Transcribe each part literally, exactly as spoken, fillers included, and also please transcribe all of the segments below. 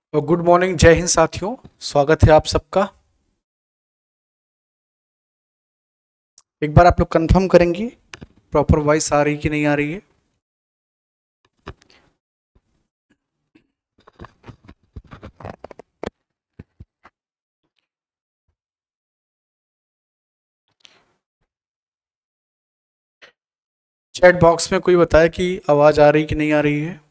और good morning, जय हिंद साथियों। स्वागत है आप सबका। एक बार आप लोग कंफर्म करेंगे प्रॉपर वॉइस आ रही कि नहीं आ रही है। चैट बॉक्स में कोई बताए कि आवाज़ आ रही कि नहीं आ रही है।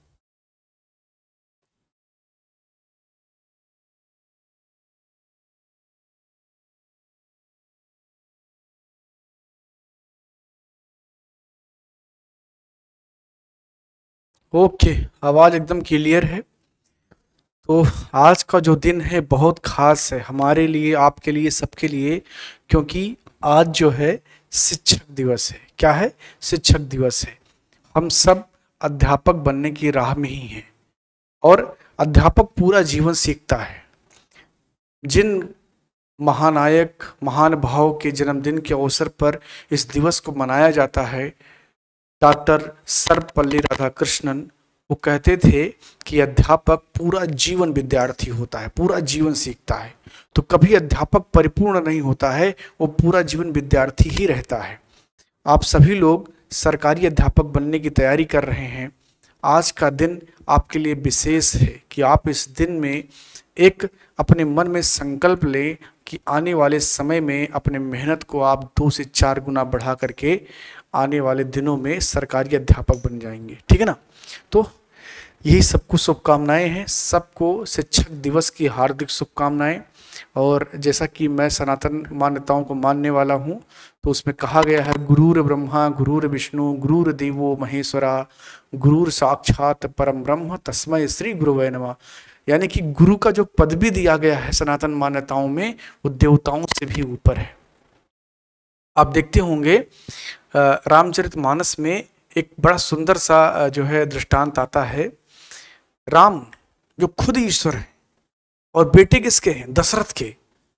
ओके, आवाज़ एकदम क्लियर है। तो आज का जो दिन है बहुत खास है हमारे लिए, आपके लिए, सबके लिए, क्योंकि आज जो है शिक्षक दिवस है। क्या है? शिक्षक दिवस है। हम सब अध्यापक बनने की राह में ही हैं और अध्यापक पूरा जीवन सीखता है। जिन महानायक महानुभाव के जन्मदिन के अवसर पर इस दिवस को मनाया जाता है, डॉक्टर सर्वपल्ली राधाकृष्णन, वो कहते थे कि अध्यापक पूरा जीवन विद्यार्थी होता है, पूरा जीवन सीखता है। तो कभी अध्यापक परिपूर्ण नहीं होता है, वो पूरा जीवन विद्यार्थी ही रहता है। आप सभी लोग सरकारी अध्यापक बनने की तैयारी कर रहे हैं। आज का दिन आपके लिए विशेष है कि आप इस दिन में एक अपने मन में संकल्प लें कि आने वाले समय में अपने मेहनत को आप दो से चार गुना बढ़ा करके आने वाले दिनों में सरकारी अध्यापक बन जाएंगे। ठीक है ना? तो यही सबको शुभकामनाएं हैं। सबको शिक्षक दिवस की हार्दिक शुभकामनाएं। और जैसा कि मैं सनातन मान्यताओं को मानने वाला हूँ, तो उसमें कहा गया है गुरुर ब्रह्मा गुरुर विष्णु गुरुर देवो महेश्वरा गुरुर साक्षात परम ब्रह्म तस्मै श्री गुरुवे नमः। यानी कि गुरु का जो पदवी दिया गया है सनातन मान्यताओं में, वो देवताओं से भी ऊपर है। आप देखते होंगे रामचरितमानस में एक बड़ा सुंदर सा जो है दृष्टांत आता है। राम जो खुद ईश्वर है और बेटे किसके हैं? दशरथ के।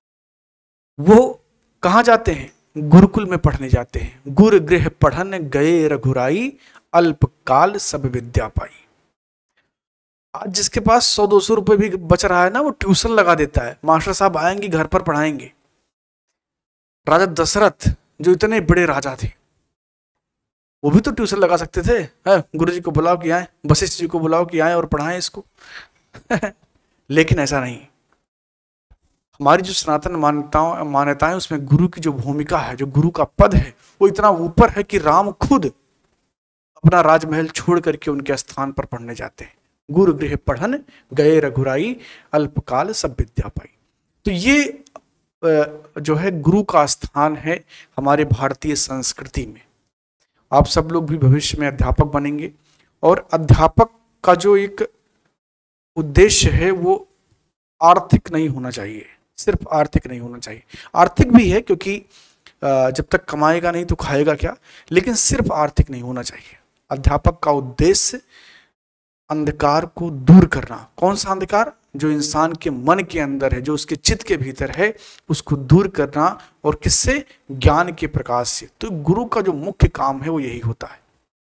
वो कहाँ जाते हैं? गुरुकुल में पढ़ने जाते हैं। गुरु गृह पढ़न गए रघुराई अल्पकाल सब विद्या पाई। आज जिसके पास सौ दो सौ रुपए भी बच रहा है ना, वो ट्यूशन लगा देता है। मास्टर साहब आएंगे घर पर पढ़ाएंगे। राजा दशरथ जो इतने बड़े राजा थे, वो भी तो ट्यूशन लगा सकते थे। गुरु जी को बुलाओ कि आए, वशिष्ठ जी को बुलाओ कि आए और पढ़ाएं इसको। लेकिन ऐसा नहीं। हमारी जो सनातन मान्यताओं मान्यताएं उसमें गुरु की जो भूमिका है, जो गुरु का पद है, वो इतना ऊपर है कि राम खुद अपना राजमहल छोड़ करके उनके स्थान पर पढ़ने जाते हैं। गुरु गृह पढ़न गए रघुराई अल्पकाल सब विद्या पाई। तो ये जो है गुरु का स्थान है हमारे भारतीय संस्कृति में। आप सब लोग भी भविष्य में अध्यापक बनेंगे और अध्यापक का जो एक उद्देश्य है वो आर्थिक नहीं होना चाहिए। सिर्फ आर्थिक नहीं होना चाहिए, आर्थिक भी है क्योंकि जब तक कमाएगा नहीं तो खाएगा क्या, लेकिन सिर्फ आर्थिक नहीं होना चाहिए। अध्यापक का उद्देश्य अंधकार को दूर करना। कौन सा अंधकार? जो इंसान के मन के अंदर है, जो उसके चित्त के भीतर है, उसको दूर करना। और किससे? ज्ञान के प्रकाश से। तो गुरु का जो मुख्य काम है वो यही होता है।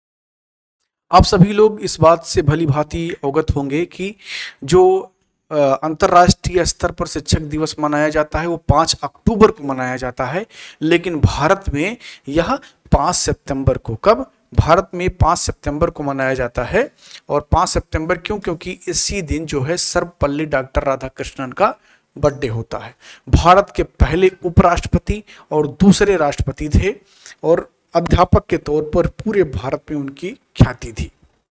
आप सभी लोग इस बात से भली भांति अवगत होंगे कि जो अंतर्राष्ट्रीय स्तर पर शिक्षक दिवस मनाया जाता है वो पाँच अक्टूबर को मनाया जाता है, लेकिन भारत में यह पाँच सितंबर को। कब? भारत में पाँच सितंबर को मनाया जाता है। और पाँच सितंबर क्यों? क्योंकि इसी दिन जो है सर्वपल्ली डॉक्टर राधाकृष्णन का बर्थडे होता है। भारत के पहले उपराष्ट्रपति और दूसरे राष्ट्रपति थे और अध्यापक के तौर पर पूरे भारत में उनकी ख्याति थी।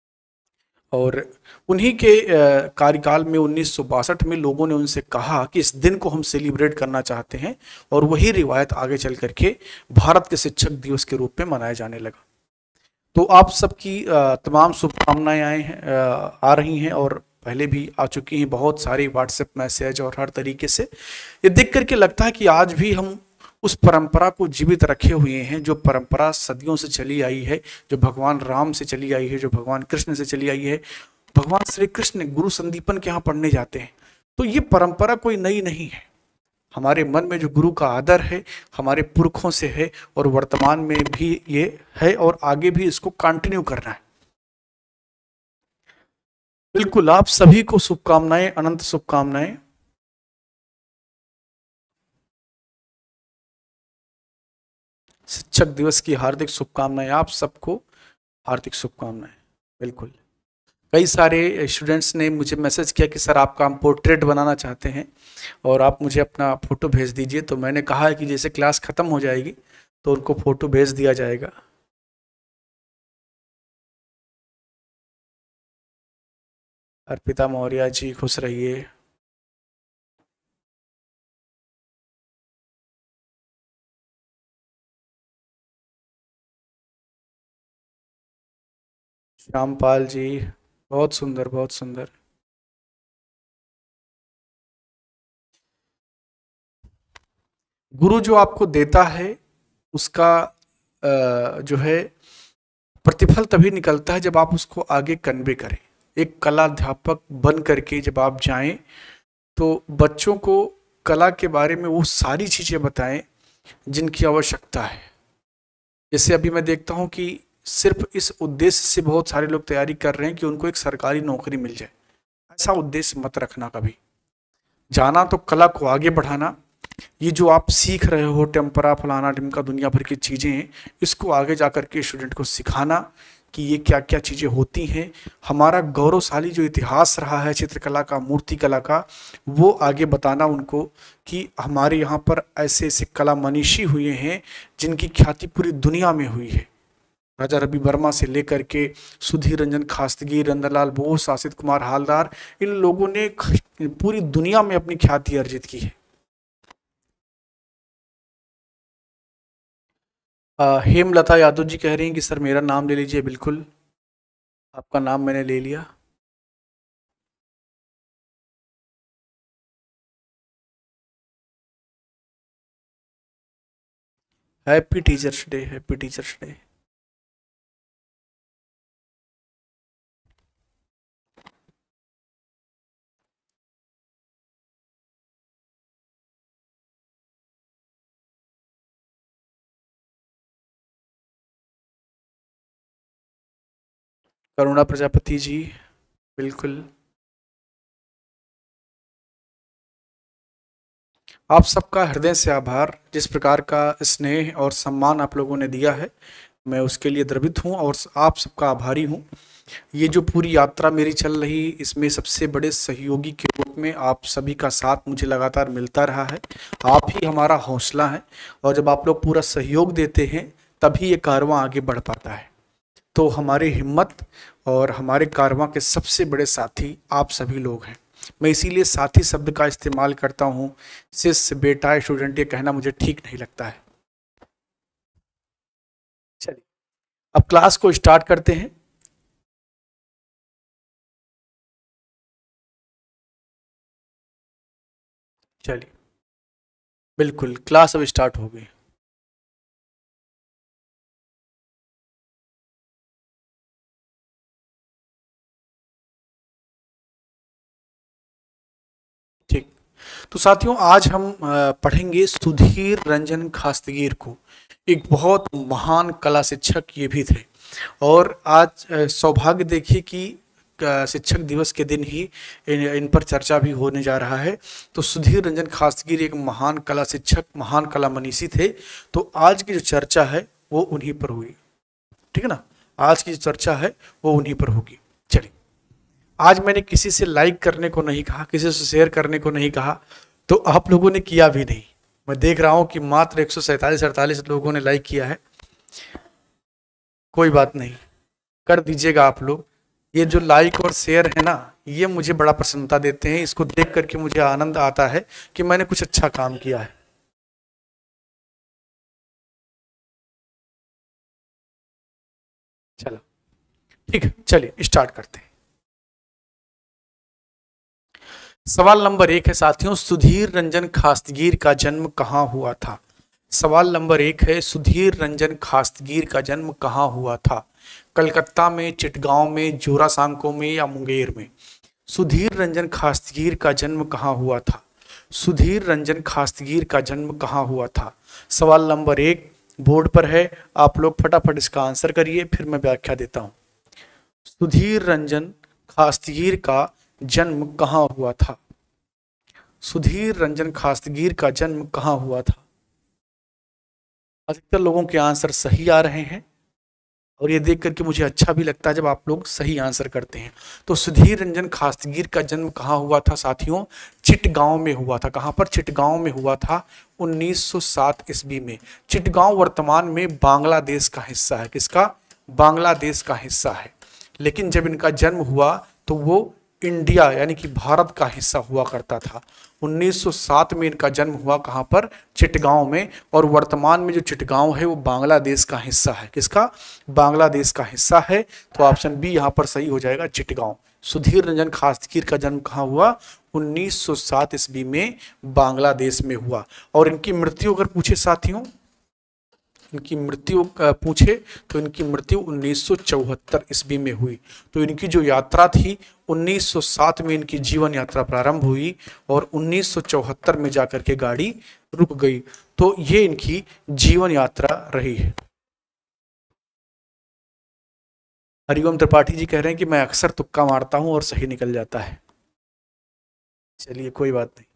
और उन्हीं के कार्यकाल में उन्नीस सौ बासठ में लोगों ने उनसे कहा कि इस दिन को हम सेलिब्रेट करना चाहते हैं, और वही रिवायत आगे चल करके भारत के शिक्षक दिवस के रूप में मनाया जाने लगा। तो आप सबकी तमाम शुभकामनाएं आए हैं आ रही हैं और पहले भी आ चुकी हैं बहुत सारी व्हाट्सएप मैसेज और हर तरीके से। ये देख करके लगता है कि आज भी हम उस परंपरा को जीवित रखे हुए हैं, जो परंपरा सदियों से चली आई है, जो भगवान राम से चली आई है, जो भगवान कृष्ण से चली आई है। भगवान श्री कृष्ण गुरु संदीपन के यहाँ पढ़ने जाते हैं। तो ये परंपरा कोई नई नहीं है। हमारे मन में जो गुरु का आदर है हमारे पुरखों से है, और वर्तमान में भी ये है और आगे भी इसको कंटिन्यू करना है। बिल्कुल, आप सभी को शुभकामनाएं, अनंत शुभकामनाएं। शिक्षक दिवस की हार्दिक शुभकामनाएं, आप सबको हार्दिक शुभकामनाएं। बिल्कुल, कई सारे स्टूडेंट्स ने मुझे मैसेज किया कि सर आपका हम पोर्ट्रेट बनाना चाहते हैं और आप मुझे अपना फ़ोटो भेज दीजिए। तो मैंने कहा है कि जैसे क्लास ख़त्म हो जाएगी तो उनको फ़ोटो भेज दिया जाएगा। अर्पिता मौर्य जी, खुश रहिए। श्यामपाल जी, बहुत सुंदर, बहुत सुंदर। गुरु जो आपको देता है उसका अ, जो है प्रतिफल तभी निकलता है जब आप उसको आगे कन्वे करें। एक कला अध्यापक बन करके जब आप जाएं तो बच्चों को कला के बारे में वो सारी चीज़ें बताएं जिनकी आवश्यकता है। जैसे अभी मैं देखता हूँ कि सिर्फ इस उद्देश्य से बहुत सारे लोग तैयारी कर रहे हैं कि उनको एक सरकारी नौकरी मिल जाए। ऐसा उद्देश्य मत रखना कभी। जाना तो कला को आगे बढ़ाना। ये जो आप सीख रहे हो टेम्परा फलाना टिमका दुनिया भर की चीज़ें हैं, इसको आगे जा कर के स्टूडेंट को सिखाना कि ये क्या क्या चीज़ें होती हैं। हमारा गौरवशाली जो इतिहास रहा है चित्रकला का, मूर्ति कला का, वो आगे बताना उनको कि हमारे यहाँ पर ऐसे ऐसे कला मनीषी हुए हैं जिनकी ख्याति पूरी दुनिया में हुई है। राजा रवि वर्मा से लेकर के सुधीर रंजन खास्तगी, नंदलाल बोस, आसित कुमार हालदार, इन लोगों ने पूरी दुनिया में अपनी ख्याति अर्जित की है। अ, हेमलता यादव जी कह रही हैं कि सर मेरा नाम ले लीजिए। बिल्कुल, आपका नाम मैंने ले लिया। Happy teachers day, happy teachers day. Karuna Prajapati ji, बिल्कुल। आप सबका हृदय से आभार। जिस प्रकार का स्नेह और सम्मान आप लोगों ने दिया है, मैं उसके लिए द्रवित हूँ और आप सबका आभारी हूँ। ये जो पूरी यात्रा मेरी चल रही, इसमें सबसे बड़े सहयोगी के रूप में आप सभी का साथ मुझे लगातार मिलता रहा है। आप ही हमारा हौसला है और जब आप लोग पूरा सहयोग देते हैं तभी ये कारवां आगे बढ़ पाता है। तो हमारी हिम्मत और हमारे कारवां के सबसे बड़े साथी आप सभी लोग हैं। मैं इसीलिए साथी शब्द का इस्तेमाल करता हूँ। शिष्य, बेटा, स्टूडेंट ये कहना मुझे ठीक नहीं लगता है। चलिए, अब क्लास को स्टार्ट करते हैं। चलिए, बिल्कुल, क्लास अब स्टार्ट हो गई। ठीक, तो साथियों आज हम अ, पढ़ेंगे सुधीर रंजन खास्तगीर को। एक बहुत महान कला शिक्षक ये भी थे और आज अ, सौभाग्य देखिए कि अ, शिक्षक दिवस के दिन ही इन, इन पर चर्चा भी होने जा रहा है। तो सुधीर रंजन खास्तगीर एक महान कला शिक्षक, महान कला मनीषी थे। तो आज की जो चर्चा है वो उन्हीं पर हुई। ठीक है ना, आज की जो चर्चा है वो उन्हीं पर होगी। चलिए, आज मैंने किसी से लाइक करने को नहीं कहा, किसी से शेयर करने को नहीं कहा, तो आप लोगों ने किया भी नहीं। मैं देख रहा हूं कि मात्र एक सौ सैंतालीस अड़तालीस लोगों ने लाइक किया है। कोई बात नहीं, कर दीजिएगा आप लोग। ये जो लाइक और शेयर है ना, ये मुझे बड़ा प्रसन्नता देते हैं। इसको देख करके मुझे आनंद आता है कि मैंने कुछ अच्छा काम किया है। चलो ठीक है, चलिए स्टार्ट करते हैं। सवाल नंबर एक है साथियों, सुधीर रंजन खास्तगीर का जन्म कहाँ हुआ था। सवाल नंबर एक है, सुधीर रंजन खास्तगीर का जन्म कहाँ हुआ था। कलकत्ता में, चिटगांव में, जोरासांको में या मुंगेर में। सुधीर रंजन खास्तगीर का जन्म कहाँ हुआ था। सुधीर रंजन खास्तगीर का जन्म कहाँ हुआ था। सवाल नंबर एक बोर्ड पर है, आप लोग फटाफट इसका आंसर करिए, फिर मैं व्याख्या देता हूँ। सुधीर रंजन खास्तगीर का जन्म कहाँ हुआ था? सुधीर रंजन खास्तगीर का जन्म कहाँ हुआ था? अधिकतर लोगों के आंसर सही आ रहे हैं और ये देख करके मुझे अच्छा भी लगता है जब आप लोग सही आंसर करते हैं। तो सुधीर रंजन खास्तगीर का जन्म कहाँ हुआ था साथियों? चिटगांव में हुआ था। कहाँ पर? चिटगांव में हुआ था उन्नीस सौ सात ईस्वी में। चिटगांव वर्तमान में बांग्लादेश का हिस्सा है। किसका? बांग्लादेश का हिस्सा है। लेकिन जब इनका जन्म हुआ तो वो इंडिया यानी कि भारत का हिस्सा हुआ करता था। उन्नीस सौ सात में इनका जन्म हुआ। कहाँ पर? चिटगांव में। और वर्तमान में जो चिटगांव है वो बांग्लादेश का हिस्सा है। किसका? बांग्लादेश का हिस्सा है। तो ऑप्शन बी यहाँ पर सही हो जाएगा, चिटगांव। सुधीर रंजन खास्तगीर का जन्म कहाँ हुआ? उन्नीस सौ सात ईस्वी में बांग्लादेश में हुआ। और इनकी मृत्यु अगर पूछे साथियों, इनकी मृत्यु पूछे तो इनकी मृत्यु उन्नीस सौ चौहत्तर ईस्वी में हुई। तो इनकी जो यात्रा थी उन्नीस सौ सात में इनकी जीवन यात्रा प्रारंभ हुई और उन्नीस सौ चौहत्तर में जाकर के गाड़ी रुक गई। तो ये इनकी जीवन यात्रा रही है। हरिओम त्रिपाठी जी कह रहे हैं कि मैं अक्सर तुक्का मारता हूं और सही निकल जाता है। चलिए कोई बात नहीं,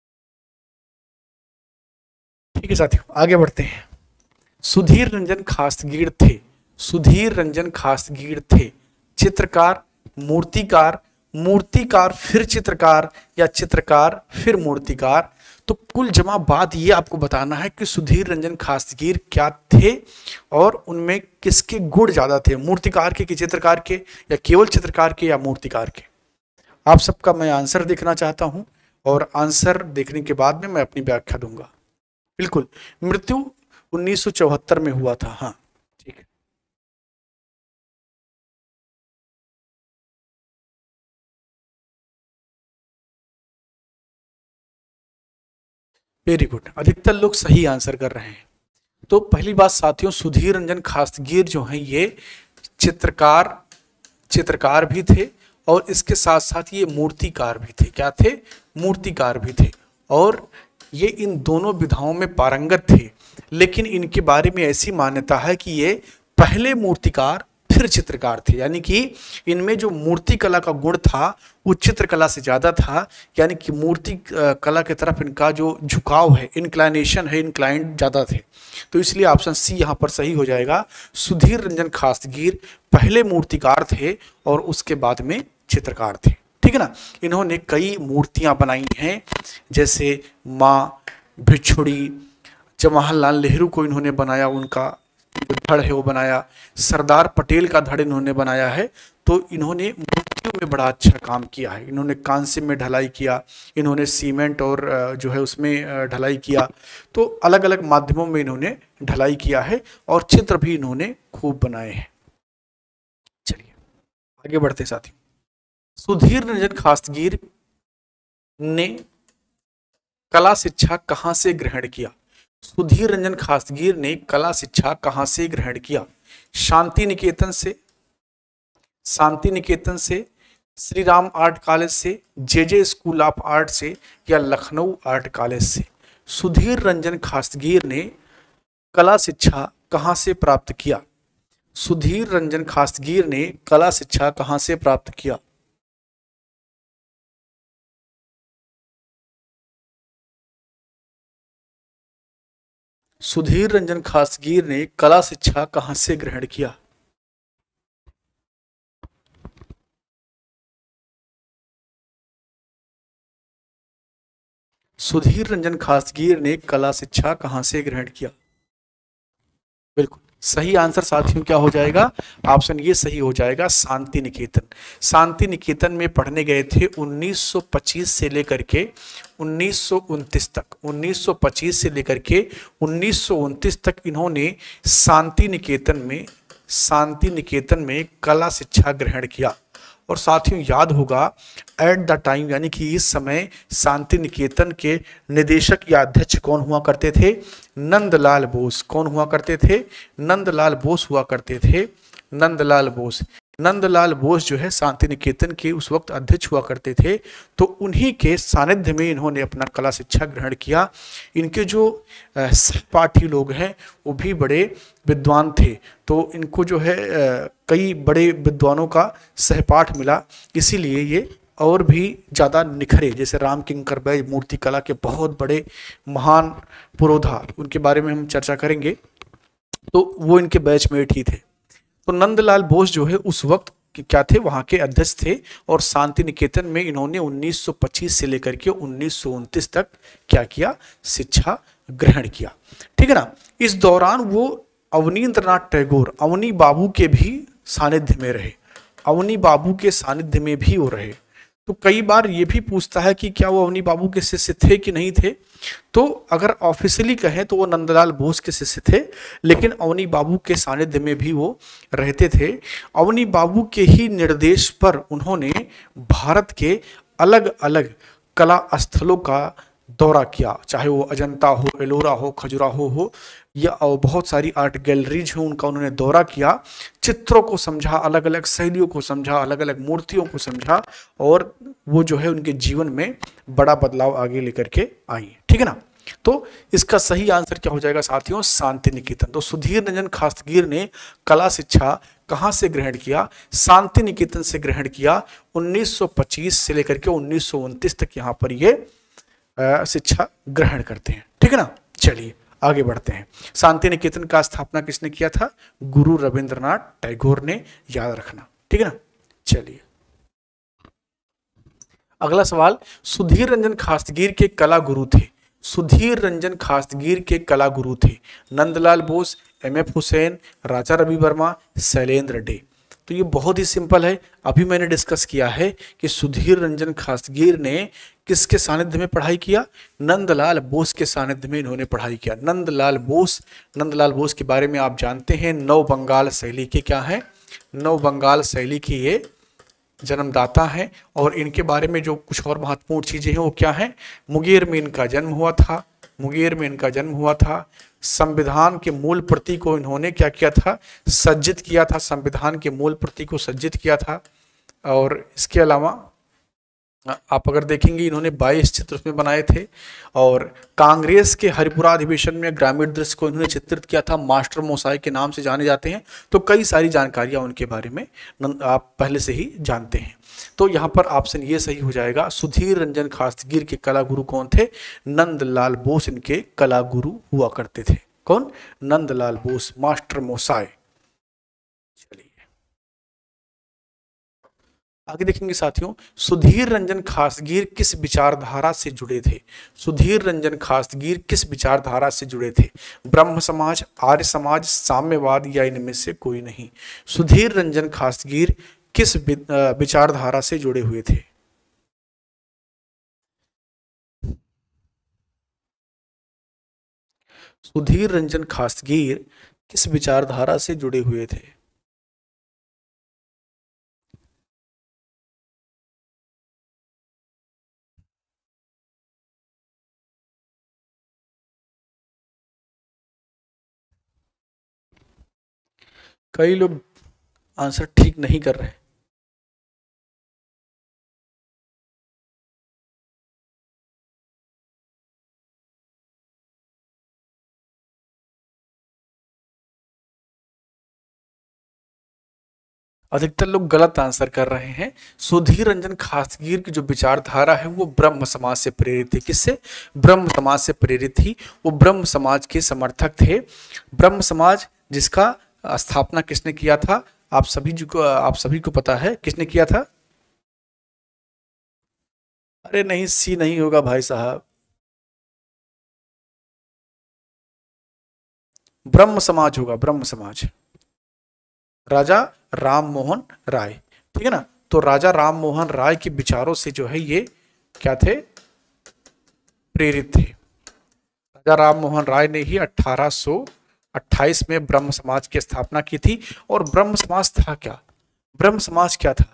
ठीक है साथियों, आगे बढ़ते हैं। सुधीर रंजन खास्तगीर थे सुधीर रंजन खास्तगीर थे चित्रकार, मूर्तिकार, मूर्तिकार फिर चित्रकार या चित्रकार फिर मूर्तिकार? तो कुल जमा बात ये आपको बताना है कि सुधीर रंजन खास्तगीर क्या थे और उनमें किसके गुण ज्यादा थे, मूर्तिकार के कि चित्रकार के, या केवल चित्रकार के या मूर्तिकार के? आप सबका मैं आंसर देखना चाहता हूं और आंसर देखने के बाद में मैं अपनी व्याख्या दूंगा। बिल्कुल, मृत्यु उन्नीस सौ चौहत्तर में हुआ था। हाँ ठीक है, वेरी गुड, अधिकतर लोग सही आंसर कर रहे हैं। तो पहली बात साथियों, सुधीर रंजन खास्तगीर जो हैं ये चित्रकार चित्रकार भी थे और इसके साथ साथ ये मूर्तिकार भी थे। क्या थे? मूर्तिकार भी थे। और ये इन दोनों विधाओं में पारंगत थे। लेकिन इनके बारे में ऐसी मान्यता है कि ये पहले मूर्तिकार फिर चित्रकार थे, यानी कि इनमें जो मूर्ति कला का गुण था वो चित्रकला से ज़्यादा था। यानी कि मूर्ति कला की तरफ इनका जो झुकाव है, इंक्लाइनेशन है, इंक्लाइंड ज़्यादा थे। तो इसलिए ऑप्शन सी यहाँ पर सही हो जाएगा। सुधीर रंजन खास्तगीर पहले मूर्तिकार थे और उसके बाद में चित्रकार थे। ठीक है ना। इन्होंने कई मूर्तियाँ बनाई हैं, जैसे माँ भिक्षुड़ी, जवाहरलाल नेहरू को इन्होंने बनाया, उनका जो धड़ है वो बनाया, सरदार पटेल का धड़ इन्होंने बनाया है। तो इन्होंने मूर्तियों में बड़ा अच्छा काम किया है। इन्होंने कांस्य में ढलाई किया, इन्होंने सीमेंट और जो है उसमें ढलाई किया। तो अलग अलग माध्यमों में इन्होंने ढलाई किया है और चित्र भी इन्होंने खूब बनाए हैं। चलिए आगे बढ़ते साथियों। सुधीर रंजन खास्तगीर ने कला शिक्षा कहाँ से ग्रहण किया? सुधीर रंजन खास्तगीर ने कला शिक्षा कहाँ से ग्रहण किया? शांति निकेतन से, शांति निकेतन से, श्री राम आर्ट कॉलेज से, J J school of art से, या लखनऊ आर्ट कॉलेज से? सुधीर रंजन खास्तगीर ने कला शिक्षा कहाँ से प्राप्त किया? सुधीर रंजन खास्तगीर ने कला शिक्षा कहाँ से प्राप्त किया? सुधीर रंजन खास्तगीर ने कला शिक्षा कहाँ से ग्रहण किया? सुधीर रंजन खास्तगीर ने कला शिक्षा कहाँ से ग्रहण किया? बिल्कुल सही आंसर साथियों क्या हो जाएगा? ऑप्शन ये सही हो जाएगा, शांति निकेतन। शांति निकेतन में पढ़ने गए थे उन्नीस सौ पच्चीस से लेकर के उन्नीस सौ उनतीस तक। उन्नीस सौ पच्चीस से लेकर के उन्नीस सौ उनतीस तक इन्होंने शांति निकेतन में शांति निकेतन में कला शिक्षा ग्रहण किया। और साथियों याद होगा, एट द टाइम यानी कि इस समय शांति निकेतन के निदेशक या अध्यक्ष कौन हुआ करते थे? नंदलाल बोस। कौन हुआ करते थे? नंदलाल बोस हुआ करते थे। नंदलाल बोस। नंदलाल बोस जो है शांति निकेतन के उस वक्त अध्यक्ष हुआ करते थे, तो उन्हीं के सानिध्य में इन्होंने अपना कला शिक्षा ग्रहण किया। इनके जो सहपाठी लोग हैं वो भी बड़े विद्वान थे, तो इनको जो है कई बड़े विद्वानों का सहपाठ मिला, इसीलिए ये और भी ज़्यादा निखरे। जैसे राम किंकर बैज मूर्ति कला के बहुत बड़े महान पुरोधा, उनके बारे में हम चर्चा करेंगे, तो वो इनके बैचमेट ही थे। तो नंदलाल बोस जो है उस वक्त क्या थे, वहाँ के अध्यक्ष थे, और शांति निकेतन में इन्होंने उन्नीस सौ पच्चीस से लेकर के उन्नीस सौ उनतीस तक क्या किया, शिक्षा ग्रहण किया। ठीक है ना। इस दौरान वो अवनींद्रनाथ टैगोर, अवनी बाबू के भी सानिध्य में रहे, अवनी बाबू के सानिध्य में भी वो रहे। तो कई बार ये भी पूछता है कि क्या वो अवनी बाबू के शिष्य थे कि नहीं थे, तो अगर ऑफिशियली कहें तो वो नंदलाल बोस के शिष्य थे, लेकिन अवनी बाबू के सानिध्य में भी वो रहते थे। अवनी बाबू के ही निर्देश पर उन्होंने भारत के अलग अलग कला स्थलों का दौरा किया, चाहे वो अजंता हो, एलोरा हो, खजुराहो हो, या बहुत सारी आर्ट गैलरीज हैं, उनका उन्होंने दौरा किया, चित्रों को समझा, अलग अलग शैलियों को समझा, अलग अलग मूर्तियों को समझा, और वो जो है उनके जीवन में बड़ा बदलाव आगे लेकर के आई। ठीक है ना। तो इसका सही आंसर क्या हो जाएगा साथियों, शांति निकेतन। तो सुधीर रंजन खासगीर ने कला शिक्षा कहाँ से ग्रहण किया, शांति निकेतन से ग्रहण किया। उन्नीस सौ पच्चीस से लेकर के उन्नीस सौ उनतीस तक यहाँ पर ये शिक्षा ग्रहण करते हैं। ठीक है ना। चलिए आगे बढ़ते हैं। शांति निकेतन का स्थापना किसने किया था, गुरु रविंद्रनाथ टैगोर ने, याद रखना। ठीक है ना। चलिए अगला सवाल, सुधीर रंजन खासगीर के कला गुरु थे, सुधीर रंजन खासगीर के कला गुरु थे नंदलाल बोस, एम एफ हुसैन, राजा रवि वर्मा, शैलेंद्र डे। तो ये बहुत ही सिंपल है, अभी मैंने डिस्कस किया है कि सुधीर रंजन खासगीर ने किसके सानिध्य में पढ़ाई किया, नंदलाल बोस के सानिध्य में इन्होंने पढ़ाई किया। नंदलाल बोस, नंदलाल बोस के बारे में आप जानते हैं, नव बंगाल शैली के क्या है, नव बंगाल शैली की ये जन्मदाता हैं, और इनके बारे में जो कुछ और महत्वपूर्ण चीजें हैं वो क्या है, मुंगेर में इनका जन्म हुआ था, मुंगेर में इनका जन्म हुआ था। संविधान के मूल प्रति को इन्होंने क्या किया था, सज्जित किया था, संविधान के मूल प्रति को सज्जित किया था। और इसके अलावा आप अगर देखेंगे इन्होंने बाईस चित्र उसमें बनाए थे, और कांग्रेस के हरिपुरा अधिवेशन में ग्रामीण दृश्य को इन्होंने चित्रित किया था, मास्टर मोसाई के नाम से जाने जाते हैं। तो कई सारी जानकारियां उनके बारे में आप पहले से ही जानते हैं। तो यहाँ पर ऑप्शन ये सही हो जाएगा, सुधीर रंजन खासगीर के कला गुरु कौन थे, नंदलाल बोस इनके कला गुरु हुआ करते थे। कौन, नंदलाल बोस, मास्टर मोसाई। चलिए आगे देखेंगे साथियों, सुधीर रंजन खासगीर किस विचारधारा से जुड़े थे, सुधीर रंजन खासगीर किस विचारधारा से जुड़े थे, ब्रह्म समाज, आर्य समाज, साम्यवाद, या इनमें से कोई नहीं। सुधीर रंजन खासगीर किस विचारधारा से जुड़े हुए थे, सुधीर रंजन खासगीर किस विचारधारा से जुड़े हुए थे। कई लोग आंसर ठीक नहीं कर रहे। अधिकतर लोग गलत आंसर कर रहे हैं। सुधीर रंजन खासगीर की जो विचारधारा है वो ब्रह्म समाज से प्रेरित थी। किससे, ब्रह्म समाज से प्रेरित थी। वो ब्रह्म समाज के समर्थक थे। ब्रह्म समाज जिसका स्थापना किसने किया था, आप सभी को आप सभी को पता है किसने किया था। अरे नहीं, सी नहीं होगा भाई साहब, ब्रह्म समाज होगा, ब्रह्म समाज, राजा राम मोहन राय। ठीक है ना। तो राजा राम मोहन राय के विचारों से जो है ये क्या थे, प्रेरित थे। राजा राम मोहन राय ने ही अठारह सौ अट्ठाईस में ब्रह्म समाज की स्थापना की थी। और ब्रह्म समाज था क्या, ब्रह्म समाज क्या था,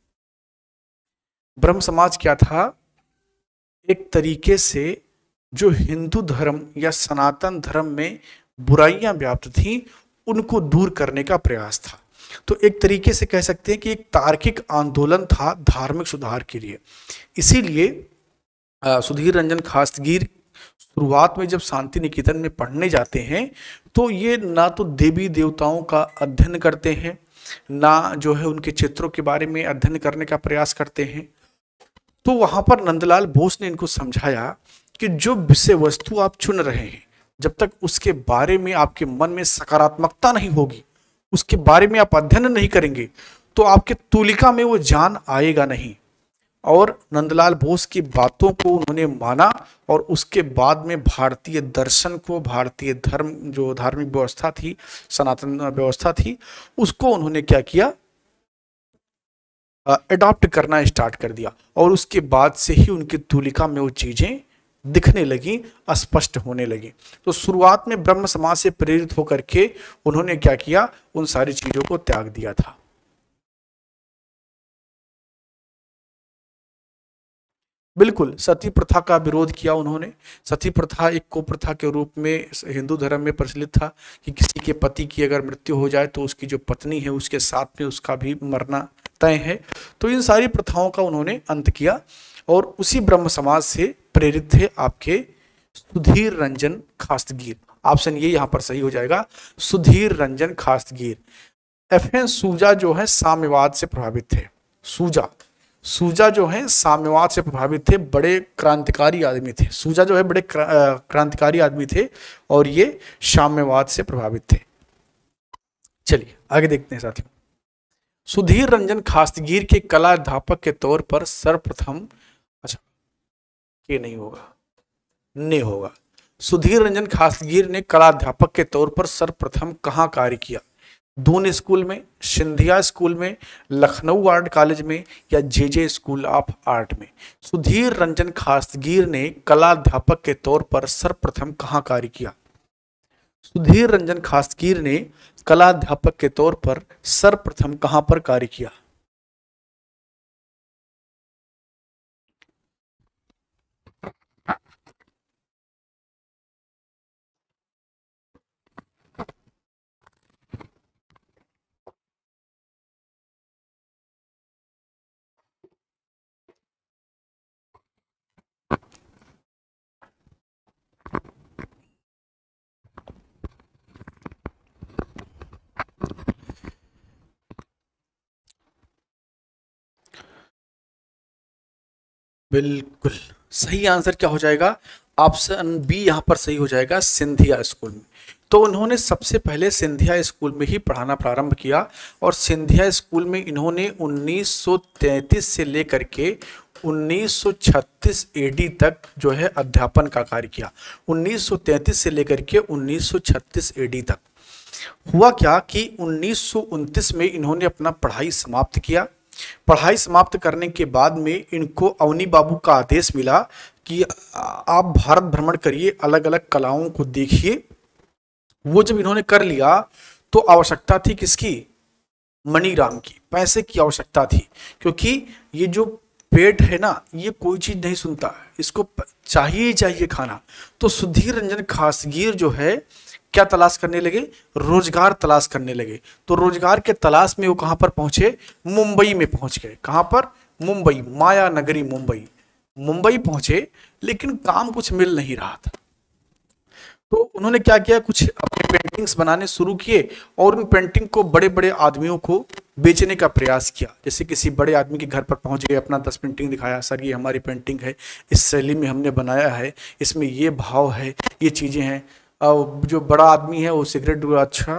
ब्रह्म समाज क्या था, एक तरीके से जो हिंदू धर्म या सनातन धर्म में बुराइयां व्याप्त थी उनको दूर करने का प्रयास था। तो एक तरीके से कह सकते हैं कि एक तार्किक आंदोलन था धार्मिक सुधार के लिए। इसीलिए अ, सुधीर रंजन खासगीर शुरुआत में जब शांति निकेतन में पढ़ने जाते हैं तो ये ना तो देवी देवताओं का अध्ययन करते हैं, ना जो है उनके चित्रों के बारे में अध्ययन करने का प्रयास करते हैं। तो वहां पर नंदलाल बोस ने इनको समझाया कि जो विषय वस्तु आप चुन रहे हैं, जब तक उसके बारे में आपके मन में सकारात्मकता नहीं होगी, उसके बारे में आप अध्ययन नहीं करेंगे, तो आपके तुलिका में वो जान आएगा नहीं। और नंदलाल बोस की बातों को उन्होंने माना और उसके बाद में भारतीय दर्शन को, भारतीय धर्म जो धार्मिक व्यवस्था थी, सनातन व्यवस्था थी, उसको उन्होंने क्या किया, अडॉप्ट करना स्टार्ट कर दिया। और उसके बाद से ही उनकी तुलिका में वो चीजें दिखने लगी, स्पष्ट होने लगी। तो शुरुआत में ब्रह्म समाज से प्रेरित होकर के उन्होंने क्या किया, उन सारी चीजों को त्याग दिया था। बिल्कुल सती प्रथा का विरोध किया उन्होंने। सती प्रथा एक कुप्रथा के रूप में हिंदू धर्म में प्रचलित था कि किसी के पति की अगर मृत्यु हो जाए तो उसकी जो पत्नी है उसके साथ में उसका भी मरना तय है। तो इन सारी प्रथाओं का उन्होंने अंत किया और उसी ब्रह्म समाज से प्रेरित थे आपके सुधीर रंजन खास्तगीर। ऑप्शन ये यहाँ पर सही हो जाएगा, सुधीर रंजन खास्तगीर। एफ एन सूजा जो है साम्यवाद से प्रभावित थे। सूजा सूजा जो है साम्यवाद से प्रभावित थे, बड़े क्रांतिकारी आदमी थे। सूजा जो है बड़े क्रांतिकारी आदमी थे और ये साम्यवाद से प्रभावित थे। चलिए आगे देखते हैं साथियों। सुधीर रंजन खास्तगीर के कला अध्यापक के तौर पर सर्वप्रथम, अच्छा ये नहीं होगा, नहीं होगा। सुधीर रंजन खास्तगीर ने कला अध्यापक के तौर पर सर्वप्रथम कहाँ कार्य किया? दून स्कूल में, सिंधिया स्कूल में, लखनऊ आर्ट कॉलेज में या J J school of art में? सुधीर रंजन खास्तगीर ने कला अध्यापक के तौर पर सर्वप्रथम कहाँ कार्य किया? सुधीर रंजन खास्तगीर ने कला अध्यापक के तौर पर सर्वप्रथम कहाँ पर कार्य किया? बिल्कुल सही आंसर क्या हो जाएगा? ऑप्शन बी यहाँ पर सही हो जाएगा, सिंधिया स्कूल में। तो उन्होंने सबसे पहले सिंधिया स्कूल में ही पढ़ाना प्रारंभ किया और सिंधिया स्कूल में इन्होंने उन्नीस सौ तैंतीस से लेकर के उन्नीस सौ छत्तीस एडी तक जो है अध्यापन का कार्य किया। उन्नीस सौ तैंतीस से लेकर के उन्नीस सौ छत्तीस एडी तक। हुआ क्या कि उन्नीस सौ उनतीस में इन्होंने अपना पढ़ाई समाप्त किया। पढ़ाई समाप्त करने के बाद में इनको अवनी बाबू का आदेश मिला कि आप भारत भ्रमण करिए, अलग अलग कलाओं को देखिए। वो जब इन्होंने कर लिया तो आवश्यकता थी किसकी? मणिराम की, पैसे की आवश्यकता थी, क्योंकि ये जो पेट है ना, ये कोई चीज नहीं सुनता, इसको चाहिए ही चाहिए खाना। तो सुधीर रंजन खास्तगीर जो है क्या तलाश करने लगे? रोजगार तलाश करने लगे। तो रोजगार के तलाश में वो कहां पर पहुंचे? मुंबई में पहुंच गए। कहां पर? मुंबई, माया नगरी मुंबई। मुंबई पहुंचे लेकिन काम कुछ मिल नहीं रहा था। तो उन्होंने क्या किया, कुछ अपने पेंटिंग्स बनाने शुरू किए और उन पेंटिंग को बड़े बड़े आदमियों को बेचने का प्रयास किया। जैसे किसी बड़े आदमी के घर पर पहुंच गए, अपना दस पेंटिंग दिखाया, सर ये हमारी पेंटिंग है, इस शैली में हमने बनाया है, इसमें ये भाव है, ये चीजें हैं। और जो बड़ा आदमी है वो सिगरेट, अच्छा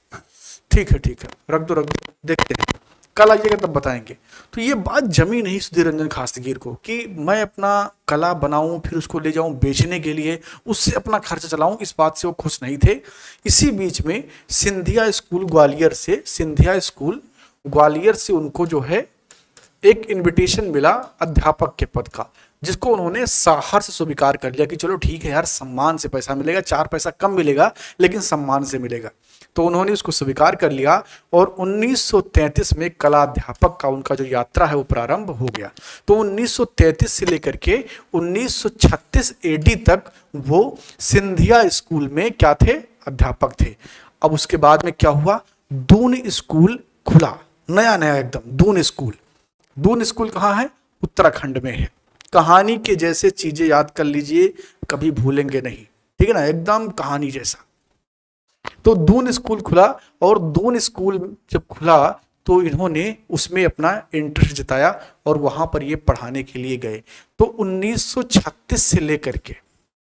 ठीक है ठीक है रख दो रख दो, देखते हैं, कल आइएगा तब बताएंगे। तो ये बात जमी नहीं सुधीर रंजन खास्तगीर को कि मैं अपना कला बनाऊं फिर उसको ले जाऊं बेचने के लिए, उससे अपना खर्चा चलाऊं, इस बात से वो खुश नहीं थे। इसी बीच में सिंधिया स्कूल ग्वालियर से सिंधिया स्कूल ग्वालियर से उनको जो है एक इनविटेशन मिला अध्यापक के पद का, जिसको उन्होंने साहर से स्वीकार कर लिया कि चलो ठीक है यार, सम्मान से पैसा मिलेगा, चार पैसा कम मिलेगा लेकिन सम्मान से मिलेगा। तो उन्होंने उसको स्वीकार कर लिया और उन्नीस सौ तैंतीस में कला अध्यापक का उनका जो यात्रा है वो प्रारंभ हो गया। तो उन्नीस सौ तैंतीस से लेकर के उन्नीस सौ छत्तीस एडी तक वो सिंधिया स्कूल में क्या थे? अध्यापक थे। अब उसके बाद में क्या हुआ? दून स्कूल खुला, नया नया एकदम, दून स्कूल। दून स्कूल कहाँ है? उत्तराखंड में है। कहानी के जैसे चीजें याद कर लीजिए, कभी भूलेंगे नहीं, ठीक है ना, एकदम कहानी जैसा। तो दून स्कूल खुला, और दून स्कूल जब खुला तो इन्होंने उसमें अपना इंटरेस्ट जताया और वहां पर ये पढ़ाने के लिए गए। तो उन्नीस सौ छत्तीस से लेकर के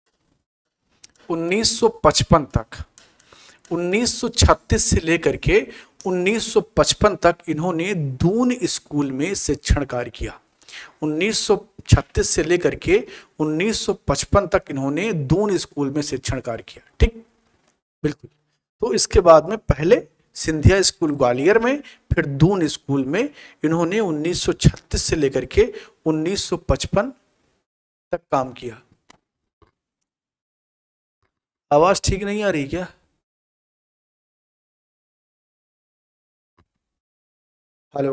उन्नीस सौ पचपन तक, उन्नीस सौ छत्तीस से लेकर के उन्नीस सौ पचपन तक इन्होंने दून स्कूल में शिक्षण कार्य किया। उन्नीस सौ छत्तीस से लेकर के उन्नीस सौ पचपन तक इन्होंने दून स्कूल में शिक्षण कार्य किया, ठीक, बिल्कुल। तो इसके बाद में पहले सिंधिया स्कूल ग्वालियर में, फिर दून स्कूल में इन्होंने उन्नीस सौ छत्तीस से लेकर के उन्नीस सौ पचपन तक काम किया। आवाज ठीक नहीं आ रही क्या? हेलो?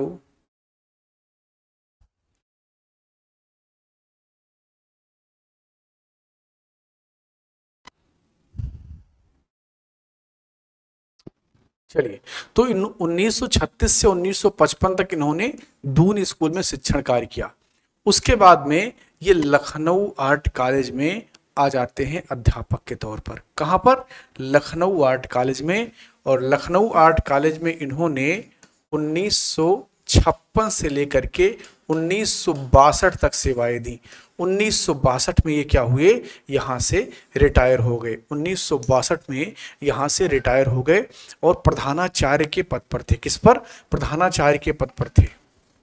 चलिए, तो इन उन्नीस सौ छत्तीस से उन्नीस सौ पचपन तक इन्होंने दून स्कूल में शिक्षण कार्य किया। उसके बाद में ये लखनऊ आर्ट कॉलेज में आ जाते हैं अध्यापक के तौर पर। कहाँ पर? लखनऊ आर्ट कॉलेज में। और लखनऊ आर्ट कॉलेज में इन्होंने उन्नीस सौ छप्पन से लेकर के उन्नीस सौ बासठ तक सेवाएं दी। उन्नीस सौ बासठ में ये क्या हुए? यहाँ से रिटायर हो गए। उन्नीस सौ बासठ में यहाँ से रिटायर हो गए और प्रधानाचार्य के पद पर थे। किस पर? प्रधानाचार्य के पद पर थे,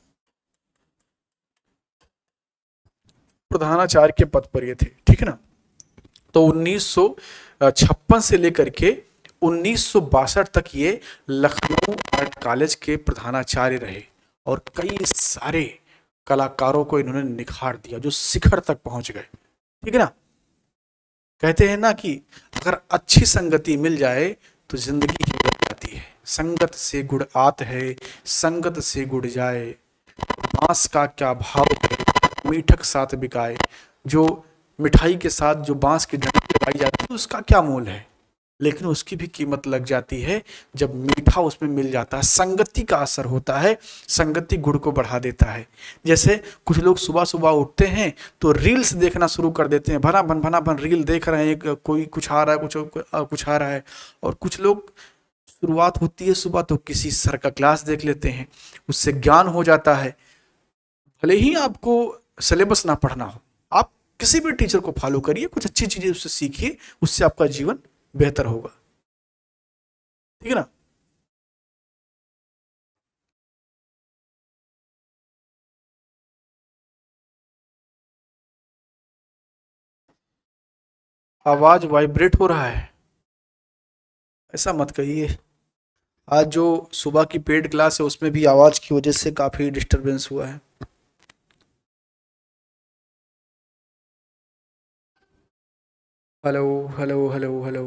प्रधानाचार्य के पद पर ये थे, ठीक है ना। तो उन्नीस सौ छप्पन से लेकर के उन्नीस सौ बासठ तक ये लखनऊ आर्ट कॉलेज के प्रधानाचार्य रहे और कई सारे कलाकारों को इन्होंने निखार दिया जो शिखर तक पहुंच गए, ठीक है ना। कहते हैं ना कि अगर अच्छी संगति मिल जाए तो जिंदगी ही बदल जाती है। संगत से गुड़ आत है, संगत से गुड़ जाए, बांस का क्या भाव है, मीठक साथ बिकाए। जो मिठाई के साथ जो बांस की डंडी लगाई जाती है उसका क्या मोल है, लेकिन उसकी भी कीमत लग जाती है जब मीठा उसमें मिल जाता है। संगति का असर होता है, संगति गुड़ को बढ़ा देता है। जैसे कुछ लोग सुबह सुबह उठते हैं तो रील्स देखना शुरू कर देते हैं, भना भन भना भन रील देख रहे हैं, एक कोई कुछ आ रहा है, कुछ कुछ आ रहा है। और कुछ लोग, शुरुआत होती है सुबह तो किसी सर का क्लास देख लेते हैं, उससे ज्ञान हो जाता है। भले ही आपको सिलेबस ना पढ़ना हो, आप किसी भी टीचर को फॉलो करिए, कुछ अच्छी चीजें उससे सीखिए, उससे आपका जीवन बेहतर होगा, ठीक है ना। आवाज वाइब्रेट हो रहा है? ऐसा मत कहिए। आज जो सुबह की पेड क्लास है उसमें भी आवाज की वजह से काफी डिस्टरबेंस हुआ है। Hello? Hello? Hello? Hello?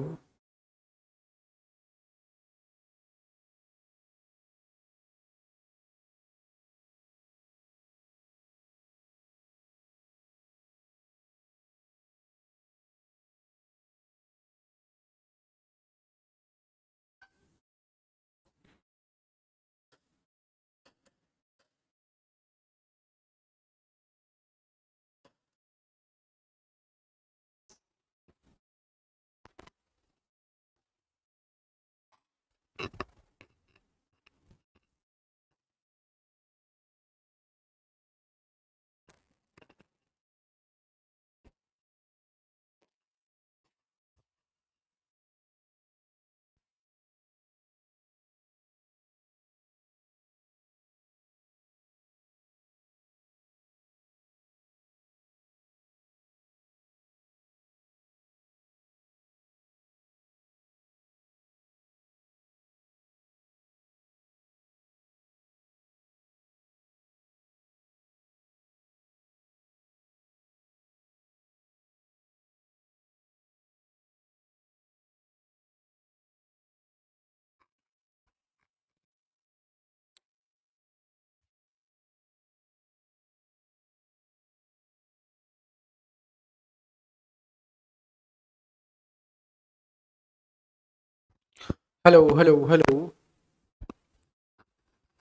Hello? Hello? Hello?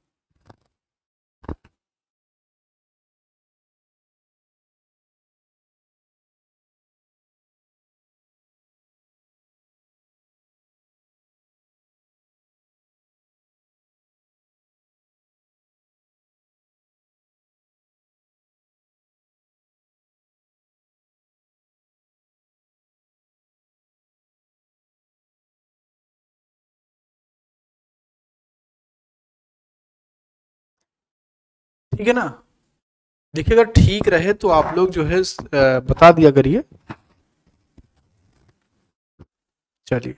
ठीक है ना। देखिए अगर ठीक रहे तो आप लोग जो है अ, बता दिया करिए। चलिए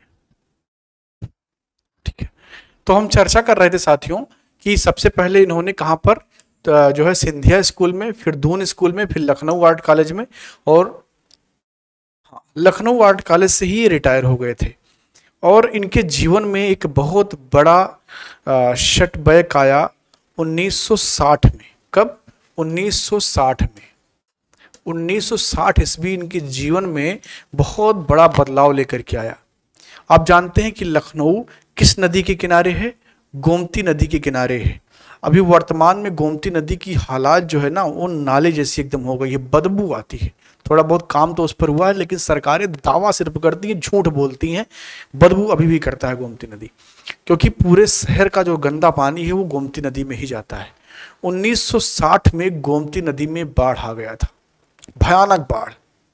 ठीक है। तो हम चर्चा कर रहे थे साथियों कि सबसे पहले इन्होंने कहाँ पर अ, जो है सिंधिया स्कूल में, फिर दून स्कूल में, फिर लखनऊ आर्ट कॉलेज में, और हाँ, लखनऊ आर्ट कॉलेज से ही रिटायर हो गए थे। और इनके जीवन में एक बहुत बड़ा अ, शटबैक आया उन्नीस सौ साठ में। कब? उन्नीस सौ साठ में। उन्नीस सौ साठ ईस्वी इनके जीवन में बहुत बड़ा बदलाव लेकर के आया। आप जानते हैं कि लखनऊ किस नदी के किनारे है? गोमती नदी के किनारे है। अभी वर्तमान में गोमती नदी की हालात जो है ना वो नाले जैसी एकदम हो गई है, बदबू आती है। थोड़ा बहुत काम तो उस पर हुआ है, लेकिन सरकारें दावा सिर्फ करती हैं, झूठ बोलती हैं। बदबू अभी भी करता है गोमती नदी, क्योंकि पूरे शहर का जो गंदा पानी है वो गोमती नदी में ही जाता है। उन्नीस सौ साठ में गोमती नदी में बाढ़ आ गया था, भयानक बाढ़।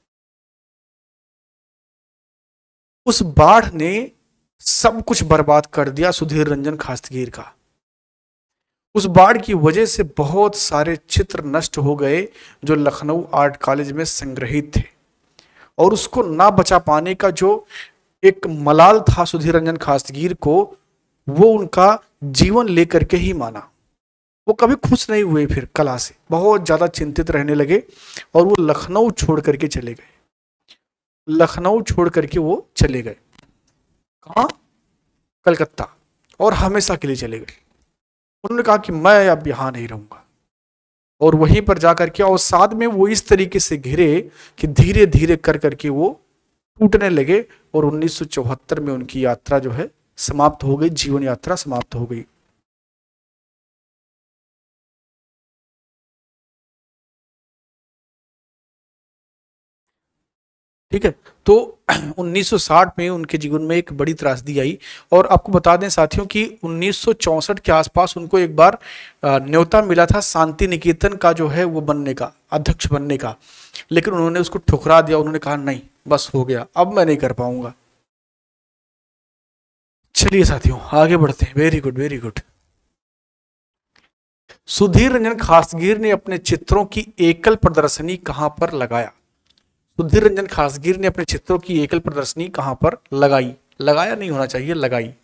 उस बाढ़ ने सब कुछ बर्बाद कर दिया सुधीर रंजन खासगीर का। उस बाढ़ की वजह से बहुत सारे चित्र नष्ट हो गए जो लखनऊ आर्ट कॉलेज में संग्रहित थे, और उसको ना बचा पाने का जो एक मलाल था सुधीर रंजन खासगीर को, वो उनका जीवन लेकर के ही माना। वो कभी खुश नहीं हुए, फिर कला से बहुत ज्यादा चिंतित रहने लगे और वो लखनऊ छोड़ करके चले गए। लखनऊ छोड़ करके वो चले गए कहाँ? कलकत्ता। और हमेशा के लिए चले गए। उन्होंने कहा कि मैं अब यहां नहीं रहूंगा, और वहीं पर जाकर के, और साथ में वो इस तरीके से घिरे कि धीरे धीरे कर करके वो टूटने लगे, और उन्नीस सौ चौहत्तर में उनकी यात्रा जो है समाप्त हो गई, जीवन यात्रा समाप्त हो गई। ठीक है। तो उन्नीस सौ साठ में उनके जीवन में एक बड़ी त्रासदी आई। और आपको बता दें साथियों कि उन्नीस सौ चौसठ के आसपास उनको एक बार अ, न्योता मिला था शांति निकेतन का जो है वो बनने का, अध्यक्ष बनने का, लेकिन उन्होंने उसको ठुकरा दिया। उन्होंने कहा नहीं, बस हो गया, अब मैं नहीं कर पाऊंगा। चलिए साथियों आगे बढ़ते हैं। Very good, very good. Sudhir Ranjan Khastgir ने अपने चित्रों की एकल प्रदर्शनी कहां पर लगाया? सुधीर रंजन खासगीर ने अपने चित्रों की एकल प्रदर्शनी कहां पर लगाई? लगाया नहीं होना चाहिए, लगाई।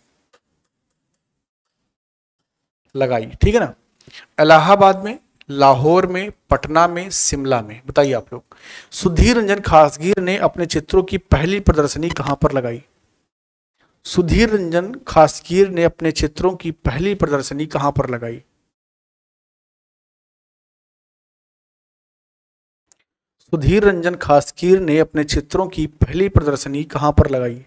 लगाई, ठीक है ना। इलाहाबाद में, लाहौर में, पटना में, शिमला में, बताइए आप लोग। सुधीर रंजन खासगीर ने अपने चित्रों की पहली प्रदर्शनी कहां पर लगाई? सुधीर रंजन खासगीर ने अपने चित्रों की पहली प्रदर्शनी कहां पर लगाई? सुधीर रंजन खासगीर ने अपने चित्रों की पहली प्रदर्शनी कहां पर लगाई?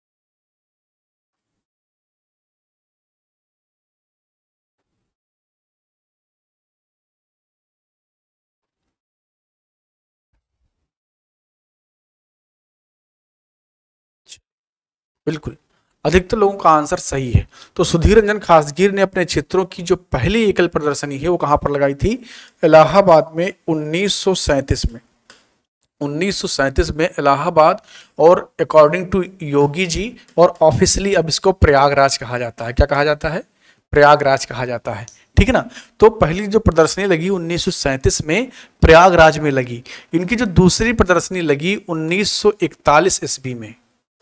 बिल्कुल, अधिकतर लोगों का आंसर सही है। तो सुधीर रंजन खासगीर ने अपने चित्रों की जो पहली एकल प्रदर्शनी है वो कहां पर लगाई थी? इलाहाबाद में, उन्नीस सौ सैंतीस में। उन्नीस सौ सैंतीस में इलाहाबाद, और अकॉर्डिंग टू योगी जी, और ऑफिशियली अब इसको प्रयागराज कहा जाता है। क्या कहा जाता है? प्रयागराज कहा जाता है। ठीक है ना। तो पहली जो प्रदर्शनी लगी उन्नीस सौ सैंतीस में प्रयागराज में लगी। इनकी जो दूसरी प्रदर्शनी लगी उन्नीस सौ इकतालीस ईस्वी में।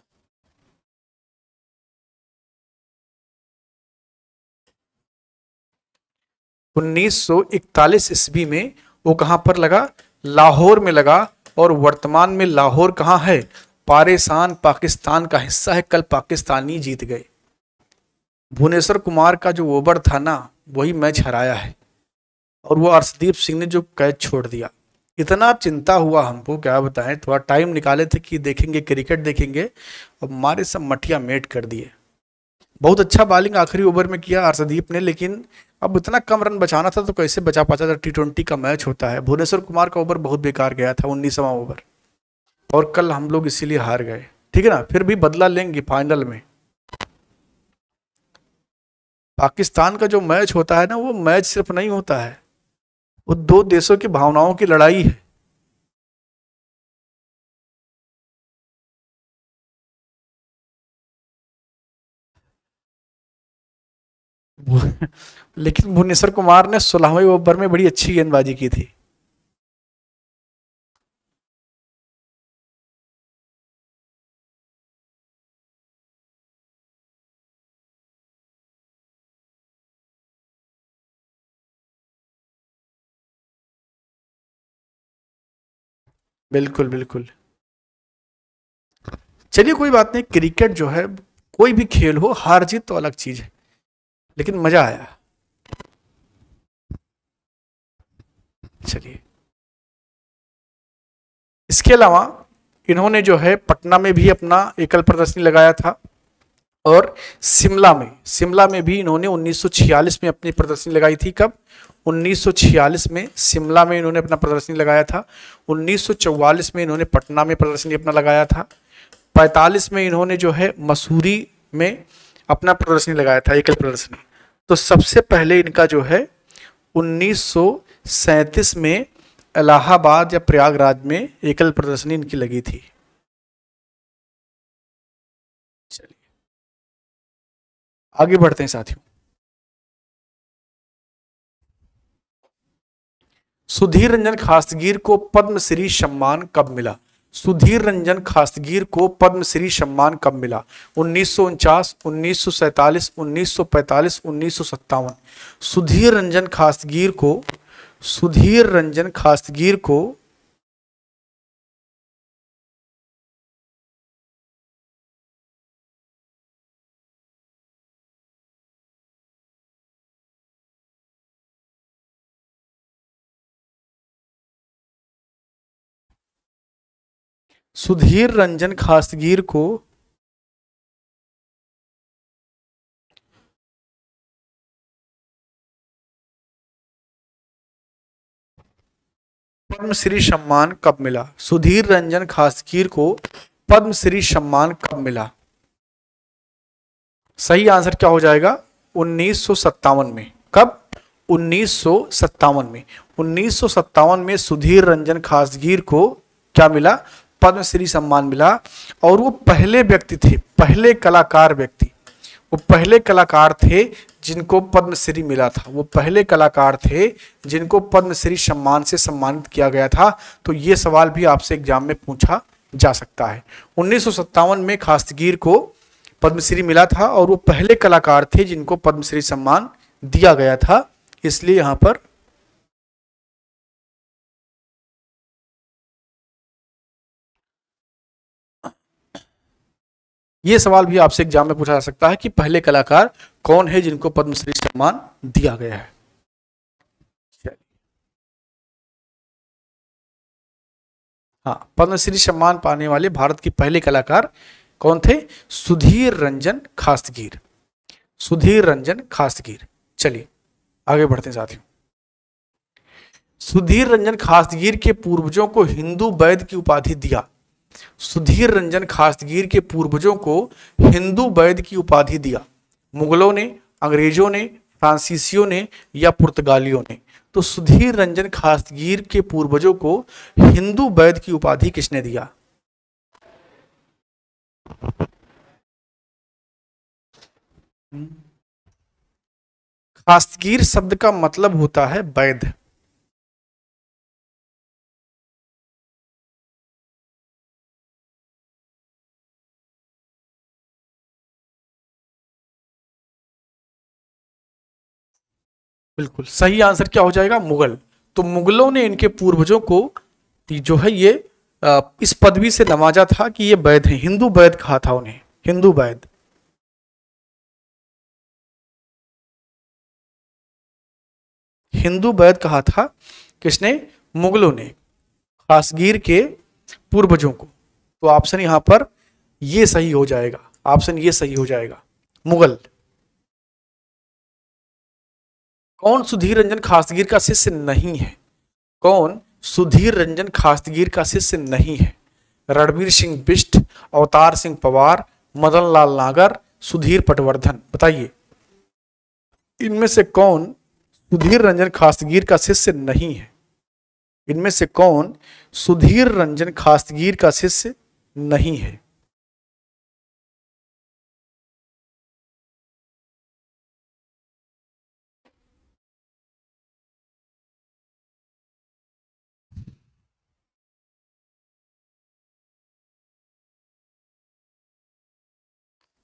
उन्नीस सौ इकतालीस ईस्वी में वो कहां पर लगा? लाहौर में लगा। और वर्तमान में लाहौर कहां है? पाकिस्तान, पाकिस्तान का हिस्सा है। कल पाकिस्तानी जीत गए। भुवनेश्वर कुमार का जो ओवर था ना, वही मैच हराया है। और वो अर्शदीप सिंह ने जो कैच छोड़ दिया, इतना चिंता हुआ हमको, क्या बताएं। थोड़ा टाइम निकाले थे कि देखेंगे क्रिकेट देखेंगे, अब हमारे सब मठिया मेट कर दिए। बहुत अच्छा बॉलिंग आखिरी ओवर में किया अर्शदीप ने, लेकिन अब इतना कम रन बचाना था तो कैसे बचा पाता था? टी ट्वेंटी का मैच होता है। भुवनेश्वर कुमार का ओवर बहुत बेकार गया था, उन्नीसवां ओवर। और कल हम लोग इसीलिए हार गए। ठीक है ना। फिर भी बदला लेंगे फाइनल में। पाकिस्तान का जो मैच होता है ना, वो मैच सिर्फ नहीं होता है, वो दो देशों की भावनाओं की लड़ाई है। लेकिन भुवनेश्वर कुमार ने सोलहवें ओवर में बड़ी अच्छी गेंदबाजी की थी। बिल्कुल बिल्कुल। चलिए कोई बात नहीं, क्रिकेट जो है कोई भी खेल हो, हार जीत तो अलग चीज है, लेकिन मजा आया। चलिए, इसके अलावा इन्होंने जो है पटना में भी अपना एकल प्रदर्शनी लगाया था, और शिमला में शिमला में भी इन्होंने उन्नीस सौ छियालीस में अपनी प्रदर्शनी लगाई थी। कब? उन्नीस सौ छियालीस में शिमला में इन्होंने अपना प्रदर्शनी लगाया था। उन्नीस सौ चौवालीस में इन्होंने पटना में प्रदर्शनी अपना लगाया था। पैंतालीस में इन्होंने जो है मसूरी में अपना प्रदर्शनी लगाया था, एकल प्रदर्शनी। तो सबसे पहले इनका जो है उन्नीस सौ सैंतीस में इलाहाबाद या प्रयागराज में एकल प्रदर्शनी इनकी लगी थी। चलिए आगे बढ़ते हैं साथियों। सुधीर रंजन खासगीर को पद्मश्री सम्मान कब मिला? सुधीर रंजन खासगीर को पद्मश्री सम्मान कब मिला? उन्नीस सौ उनचास, उन्नीस सौ सैतालीस, उन्नीस सौ पैंतालीस, उन्नीस सौ सत्तावन। सुधीर रंजन खासगीर को सुधीर रंजन खासगीर को सुधीर रंजन खासगीर को पद्मश्री सम्मान कब मिला? सुधीर रंजन खासगीर को पद्मश्री सम्मान कब मिला? सही आंसर क्या हो जाएगा? उन्नीस सौ सत्तावन में। कब? उन्नीस सौ सत्तावन में। उन्नीस सौ सत्तावन में सुधीर रंजन खासगीर को क्या मिला? पद्मश्री सम्मान मिला। और वो पहले व्यक्ति थे, पहले कलाकार व्यक्ति, वो पहले कलाकार थे जिनको पद्मश्री मिला था। वो पहले कलाकार थे जिनको पद्मश्री सम्मान से सम्मानित किया गया था। तो ये सवाल भी आपसे एग्जाम में पूछा जा सकता है। उन्नीस सौ सत्तावन में खासगीर को पद्मश्री मिला था, और वो पहले कलाकार थे जिनको पद्मश्री सम्मान दिया गया था। इसलिए यहां पर यह सवाल भी आपसे एग्जाम में पूछा जा सकता है कि पहले कलाकार कौन है जिनको पद्मश्री सम्मान दिया गया है। हाँ, पद्मश्री सम्मान पाने वाले भारत के पहले कलाकार कौन थे? सुधीर रंजन खासगीर। सुधीर रंजन खासगीर। चलिए आगे बढ़ते हैं साथियों। सुधीर रंजन खासगीर के पूर्वजों को हिंदू वैद्य की उपाधि दिया। सुधीर रंजन खासगीर के पूर्वजों को हिंदू वैद्य की उपाधि दिया। मुगलों ने, अंग्रेजों ने, फ्रांसीसियों ने या पुर्तगालियों ने? तो सुधीर रंजन खासगीर के पूर्वजों को हिंदू वैद्य की उपाधि किसने दिया? खासगीर शब्द का मतलब होता है वैद्य। बिल्कुल सही आंसर क्या हो जाएगा? मुगल। तो मुगलों ने इनके पूर्वजों को जो है ये इस पदवी से नवाजा था कि ये वैद्य हैं। हिंदू वैद्य कहा था उन्हें, हिंदू वैद्य। हिंदू वैद्य कहा था किसने? मुगलों ने खासगीर के पूर्वजों को। तो ऑप्शन यहां पर ये सही हो जाएगा, ऑप्शन ये सही हो जाएगा, मुगल। कौन सुधीर रंजन खासगीर का शिष्य नहीं है? कौन सुधीर रंजन खासगीर का शिष्य नहीं है? रणबीर सिंह बिष्ट, अवतार सिंह पवार, मदन लाल नागर, सुधीर पटवर्धन। बताइए इनमें से कौन सुधीर रंजन खासगीर का शिष्य नहीं है? इनमें से कौन सुधीर रंजन खासगीर का शिष्य नहीं है?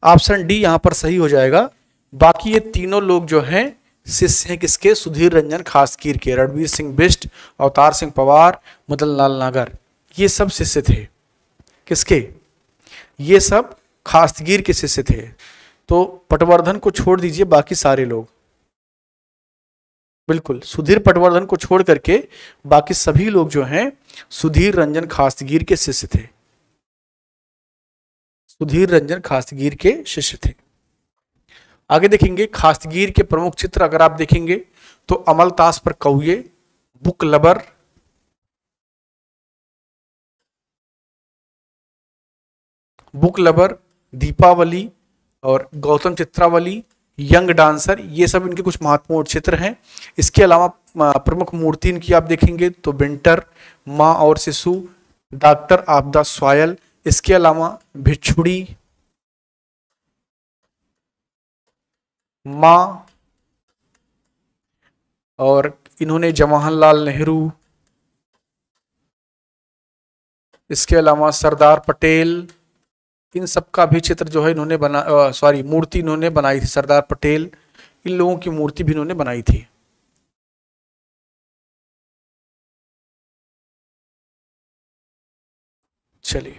ऑप्शन डी यहाँ पर सही हो जाएगा। बाकी ये तीनों लोग जो हैं शिष्य हैं किसके, सुधीर रंजन खासगीर के। रणवीर सिंह बिष्ट, अवतार सिंह पवार, मदन लाल नागर, ये सब शिष्य थे किसके, ये सब खासगीर के शिष्य थे। तो पटवर्धन को छोड़ दीजिए, बाकी सारे लोग, बिल्कुल सुधीर पटवर्धन को छोड़ करके बाकी सभी लोग जो हैं सुधीर रंजन खासगीर के शिष्य थे, सुधीर रंजन खासगीर के शिष्य थे। आगे देखेंगे खासगीर के प्रमुख चित्र अगर आप देखेंगे तो अमलतास पर कौए, बुक लबर, बुक लबर, दीपावली और गौतम चित्रावली, यंग डांसर, ये सब इनके कुछ महत्वपूर्ण चित्र हैं। इसके अलावा प्रमुख मूर्ति इनकी आप देखेंगे तो विंटर, माँ और शिशु, डॉक्टर आपदा स्वायल, इसके अलावा भिक्षुड़ी, माँ, और इन्होंने जवाहरलाल नेहरू, इसके अलावा सरदार पटेल, इन सब का भी चित्र जो है इन्होंने बना, सॉरी मूर्ति इन्होंने बनाई थी। सरदार पटेल, इन लोगों की मूर्ति भी इन्होंने बनाई थी। चलिए,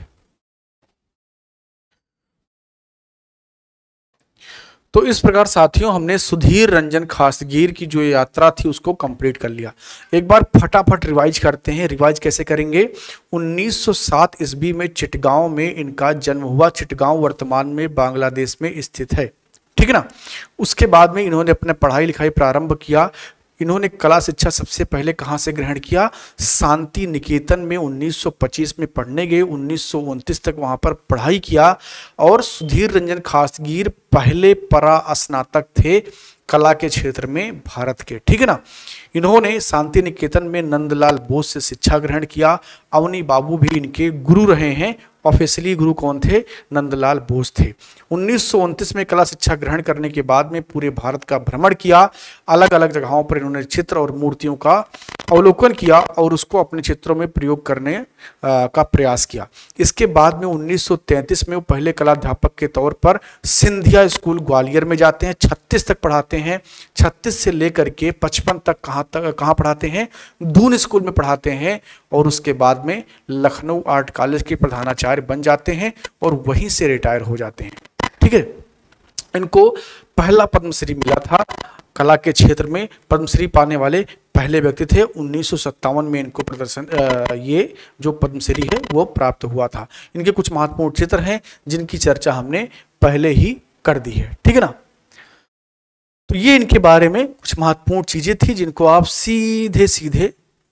तो इस प्रकार साथियों हमने सुधीर रंजन खासगीर की जो यात्रा थी उसको कंप्लीट कर लिया। एक बार फटाफट रिवाइज करते हैं। रिवाइज कैसे करेंगे, उन्नीस सौ सात ईस्वी में चिटगांव में इनका जन्म हुआ। चिटगांव वर्तमान में बांग्लादेश में स्थित है, ठीक है ना। उसके बाद में इन्होंने अपने पढ़ाई लिखाई प्रारंभ किया। इन्होंने कला शिक्षा सबसे पहले कहाँ से ग्रहण किया, शांति निकेतन में उन्नीस सौ पच्चीस में पढ़ने गए, उन्नीस सौ उनतीस तक वहाँ पर पढ़ाई किया। और सुधीर रंजन खासगीर पहले परा स्नातक थे कला के क्षेत्र में भारत के, ठीक है ना। इन्होंने शांति निकेतन में नंदलाल बोस से शिक्षा ग्रहण किया। अवनी बाबू भी इनके गुरु रहे हैं। ऑफिशियली गुरु कौन थे, नंदलाल बोस थे। उन्नीस सौ उनतीस में कला शिक्षा ग्रहण करने के बाद में पूरे भारत का भ्रमण किया। अलग अलग जगहों पर इन्होंने चित्र और मूर्तियों का अवलोकन किया और उसको अपने चित्रों में प्रयोग करने आ, का प्रयास किया। इसके बाद में उन्नीस सौ तैंतीस में वो पहले कलाध्यापक के तौर पर सिंधिया स्कूल ग्वालियर में जाते हैं। छत्तीस तक पढ़ाते हैं। छत्तीस से लेकर के पचपन तक कहाँ तक कहाँ पढ़ाते हैं, दून स्कूल में पढ़ाते हैं। और उसके बाद में लखनऊ आर्ट कॉलेज के प्रधानाचार्य बन जाते हैं और वहीं से रिटायर हो जाते हैं, ठीक है। इनको पहला पद्मश्री मिला था कला के क्षेत्र में। पद्मश्री पाने वाले पहले व्यक्ति थे। उन्नीस सौ सत्तावन में इनको प्रदर्शन आ, ये जो पद्मश्री है वो प्राप्त हुआ था। इनके कुछ महत्वपूर्ण चित्र हैं जिनकी चर्चा हमने पहले ही कर दी है, ठीक है ना। तो ये इनके बारे में कुछ महत्वपूर्ण चीजें थी जिनको आप सीधे सीधे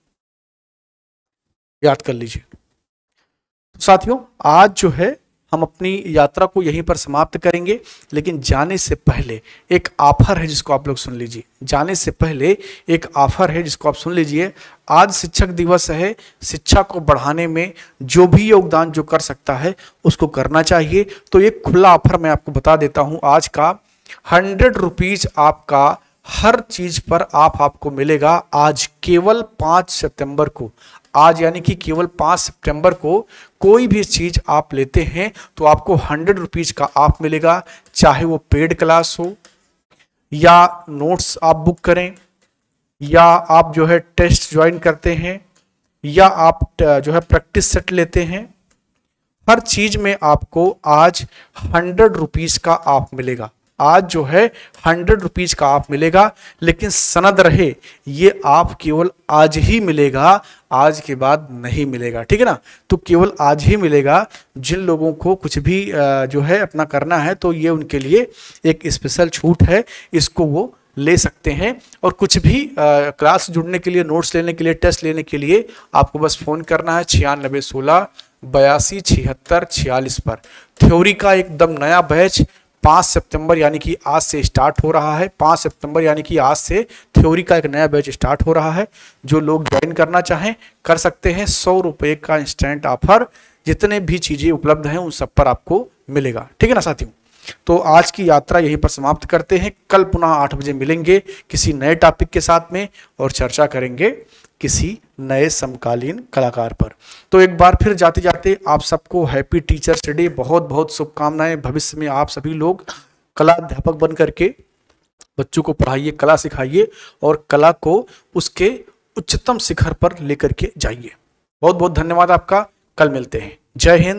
याद कर लीजिए। तो साथियों आज जो है हम अपनी यात्रा को यहीं पर समाप्त करेंगे, लेकिन जाने से पहले एक ऑफर है जिसको आप लोग सुन लीजिए। जाने से पहले एक ऑफर है जिसको आप सुन लीजिए। आज शिक्षक दिवस है। शिक्षा को बढ़ाने में जो भी योगदान जो कर सकता है उसको करना चाहिए। तो एक खुला ऑफर मैं आपको बता देता हूं आज का। हंड्रेड रुपीज आपका हर चीज पर आप आपको मिलेगा आज, केवल पाँच सितंबर को। आज यानी कि केवल पाँच सितंबर को कोई भी चीज आप लेते हैं तो आपको हंड्रेड रुपीज का ऑफ मिलेगा, चाहे वो पेड क्लास हो या नोट्स आप बुक करें या आप जो है टेस्ट ज्वाइन करते हैं या आप जो है प्रैक्टिस सेट लेते हैं। हर चीज में आपको आज हंड्रेड रुपीज का ऑफ मिलेगा। आज जो है हंड्रेड रुपीज का ऑफ मिलेगा, लेकिन सनद रहे ये ऑफ केवल आज ही मिलेगा, आज के बाद नहीं मिलेगा, ठीक है ना। तो केवल आज ही मिलेगा। जिन लोगों को कुछ भी जो है अपना करना है तो ये उनके लिए एक स्पेशल छूट है, इसको वो ले सकते हैं। और कुछ भी क्लास जुड़ने के लिए, नोट्स लेने के लिए, टेस्ट लेने के लिए आपको बस फोन करना है छियानबे सोलह बयासी छिहत्तर छियालीस पर। थ्योरी का एकदम नया बैच पाँच सितंबर यानी कि आज से स्टार्ट हो रहा है। पाँच सितंबर यानी कि आज से थ्योरी का एक नया बैच स्टार्ट हो रहा है। जो लोग ज्वाइन करना चाहें कर सकते हैं। सौ रुपये का इंस्टेंट ऑफर, जितने भी चीज़ें उपलब्ध हैं उन सब पर आपको मिलेगा, ठीक है ना साथियों। तो आज की यात्रा यहीं पर समाप्त करते हैं। कल पुनः आठ बजे मिलेंगे किसी नए टॉपिक के साथ में और चर्चा करेंगे किसी नए समकालीन कलाकार पर। तो एक बार फिर जाते जाते आप सबको हैप्पी टीचर्स डे, बहुत बहुत शुभकामनाएं। भविष्य में आप सभी लोग कला अध्यापक बन करके बच्चों को पढ़ाइए, कला सिखाइए और कला को उसके उच्चतम शिखर पर लेकर के जाइए। बहुत बहुत धन्यवाद आपका। कल मिलते हैं। जय हिंद।